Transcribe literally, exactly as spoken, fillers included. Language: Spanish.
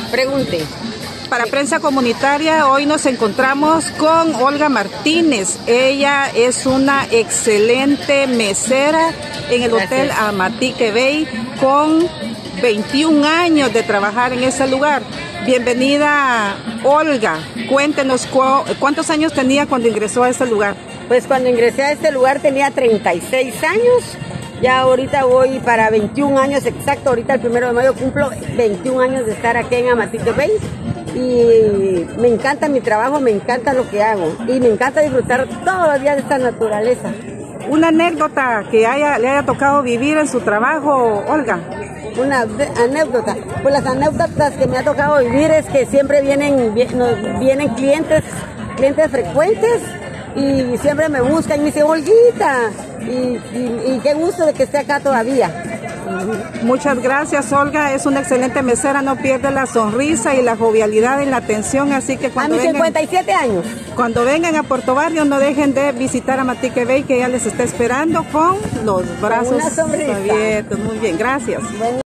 Pregunte. Para Prensa Comunitaria, hoy nos encontramos con Olga Martínez. Ella es una excelente mesera en el Gracias. Hotel Amatique Bay, con veintiún años de trabajar en ese lugar. Bienvenida, Olga. Cuéntenos cu cuántos años tenía cuando ingresó a ese lugar. Pues cuando ingresé a este lugar tenía treinta y seis años. Ya ahorita voy para veintiún años exacto. Ahorita el primero de mayo cumplo veintiún años de estar aquí en Amatique Bay. Y me encanta mi trabajo, me encanta lo que hago. Y me encanta disfrutar todos los días de esta naturaleza. Una anécdota que haya, le haya tocado vivir en su trabajo, Olga. Una anécdota. Pues las anécdotas que me ha tocado vivir es que siempre vienen, vienen clientes, clientes frecuentes. Y siempre me buscan y me dicen, Olguita, y, y, y qué gusto de que esté acá todavía. Muchas gracias, Olga. Es una excelente mesera, no pierde la sonrisa y la jovialidad en la atención, así que cuando a mis vengan, cincuenta y siete años. Cuando vengan a Puerto Barrio, no dejen de visitar Amatique Bay, que ya les está esperando con los brazos con una sonrisa abiertos. Muy bien, gracias. Bueno.